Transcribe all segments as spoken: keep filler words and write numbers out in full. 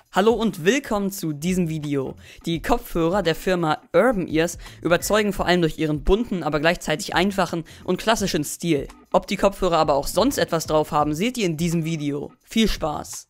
Hallo und willkommen zu diesem Video. Die Kopfhörer der Firma Urban Ears überzeugen vor allem durch ihren bunten, aber gleichzeitig einfachen und klassischen Stil. Ob die Kopfhörer aber auch sonst etwas drauf haben, seht ihr in diesem Video. Viel Spaß!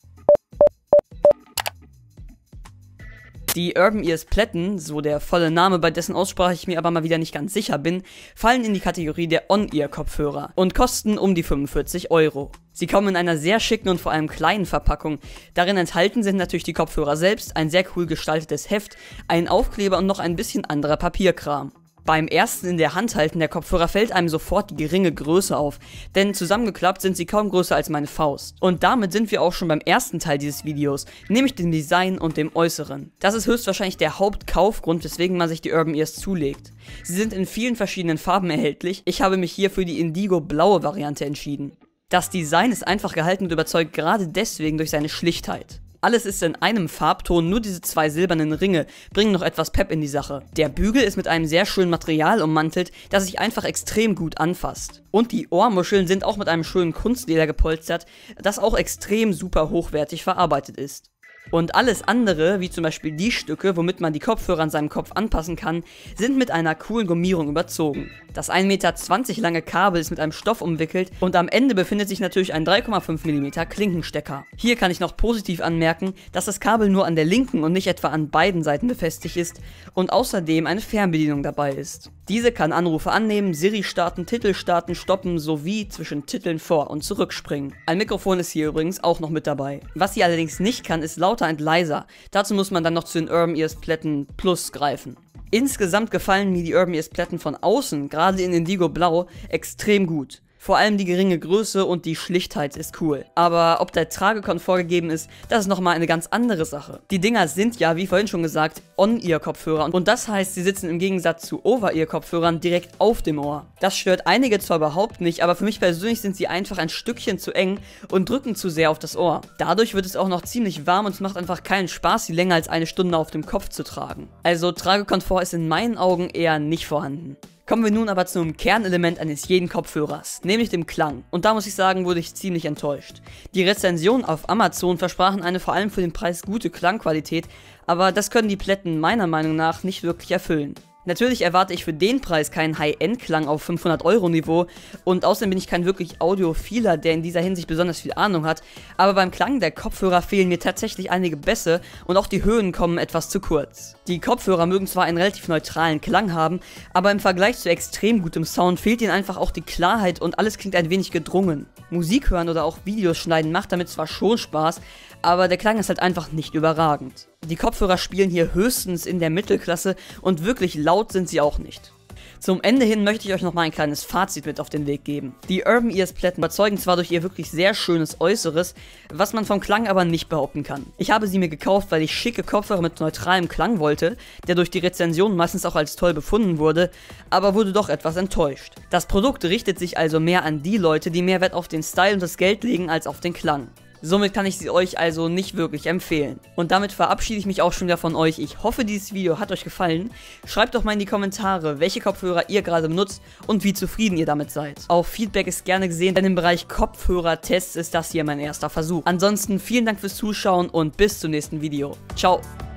Die Urban Ears Platten, so der volle Name, bei dessen Aussprache ich mir aber mal wieder nicht ganz sicher bin, fallen in die Kategorie der On-Ear-Kopfhörer und kosten um die fünfundvierzig Euro. Sie kommen in einer sehr schicken und vor allem kleinen Verpackung. Darin enthalten sind natürlich die Kopfhörer selbst, ein sehr cool gestaltetes Heft, ein Aufkleber und noch ein bisschen anderer Papierkram. Beim ersten in der Hand halten der Kopfhörer fällt einem sofort die geringe Größe auf, denn zusammengeklappt sind sie kaum größer als meine Faust. Und damit sind wir auch schon beim ersten Teil dieses Videos, nämlich dem Design und dem Äußeren. Das ist höchstwahrscheinlich der Hauptkaufgrund, weswegen man sich die Urban Ears zulegt. Sie sind in vielen verschiedenen Farben erhältlich, ich habe mich hier für die Indigo-blaue Variante entschieden. Das Design ist einfach gehalten und überzeugt gerade deswegen durch seine Schlichtheit. Alles ist in einem Farbton, nur diese zwei silbernen Ringe bringen noch etwas Pep in die Sache. Der Bügel ist mit einem sehr schönen Material ummantelt, das sich einfach extrem gut anfasst. Und die Ohrmuscheln sind auch mit einem schönen Kunstleder gepolstert, das auch extrem super hochwertig verarbeitet ist. Und alles andere, wie zum Beispiel die Stücke, womit man die Kopfhörer an seinem Kopf anpassen kann, sind mit einer coolen Gummierung überzogen. Das ein Meter zwanzig lange Kabel ist mit einem Stoff umwickelt und am Ende befindet sich natürlich ein drei Komma fünf Millimeter Klinkenstecker. Hier kann ich noch positiv anmerken, dass das Kabel nur an der linken und nicht etwa an beiden Seiten befestigt ist und außerdem eine Fernbedienung dabei ist. Diese kann Anrufe annehmen, Siri starten, Titel starten, stoppen sowie zwischen Titeln vor- und zurückspringen. Ein Mikrofon ist hier übrigens auch noch mit dabei. Was sie allerdings nicht kann, ist lauter und leiser. Dazu muss man dann noch zu den Urban Ears Platten Plus greifen. Insgesamt gefallen mir die Urban Ears Platten von außen, gerade in Indigo Blau, extrem gut. Vor allem die geringe Größe und die Schlichtheit ist cool. Aber ob der Tragekomfort gegeben ist, das ist nochmal eine ganz andere Sache. Die Dinger sind ja, wie vorhin schon gesagt, On-Ear-Kopfhörer und das heißt, sie sitzen im Gegensatz zu Over-Ear-Kopfhörern direkt auf dem Ohr. Das stört einige zwar überhaupt nicht, aber für mich persönlich sind sie einfach ein Stückchen zu eng und drücken zu sehr auf das Ohr. Dadurch wird es auch noch ziemlich warm und es macht einfach keinen Spaß, sie länger als eine Stunde auf dem Kopf zu tragen. Also Tragekomfort ist in meinen Augen eher nicht vorhanden. Kommen wir nun aber zum Kernelement eines jeden Kopfhörers, nämlich dem Klang. Und da muss ich sagen, wurde ich ziemlich enttäuscht. Die Rezensionen auf Amazon versprachen eine vor allem für den Preis gute Klangqualität, aber das können die Platten meiner Meinung nach nicht wirklich erfüllen. Natürlich erwarte ich für den Preis keinen High-End-Klang auf fünfhundert Euro Niveau und außerdem bin ich kein wirklich Audiophiler, der in dieser Hinsicht besonders viel Ahnung hat, aber beim Klang der Kopfhörer fehlen mir tatsächlich einige Bässe und auch die Höhen kommen etwas zu kurz. Die Kopfhörer mögen zwar einen relativ neutralen Klang haben, aber im Vergleich zu extrem gutem Sound fehlt ihnen einfach auch die Klarheit und alles klingt ein wenig gedrungen. Musik hören oder auch Videos schneiden macht damit zwar schon Spaß, aber der Klang ist halt einfach nicht überragend. Die Kopfhörer spielen hier höchstens in der Mittelklasse und wirklich laut sind sie auch nicht. Zum Ende hin möchte ich euch noch mal ein kleines Fazit mit auf den Weg geben. Die Urban Ears Platten überzeugen zwar durch ihr wirklich sehr schönes Äußeres, was man vom Klang aber nicht behaupten kann. Ich habe sie mir gekauft, weil ich schicke Kopfhörer mit neutralem Klang wollte, der durch die Rezensionen meistens auch als toll befunden wurde, aber wurde doch etwas enttäuscht. Das Produkt richtet sich also mehr an die Leute, die mehr Wert auf den Style und das Geld legen als auf den Klang. Somit kann ich sie euch also nicht wirklich empfehlen. Und damit verabschiede ich mich auch schon wieder von euch. Ich hoffe, dieses Video hat euch gefallen. Schreibt doch mal in die Kommentare, welche Kopfhörer ihr gerade benutzt und wie zufrieden ihr damit seid. Auch Feedback ist gerne gesehen, denn im Bereich Kopfhörertests ist das hier mein erster Versuch. Ansonsten vielen Dank fürs Zuschauen und bis zum nächsten Video. Ciao!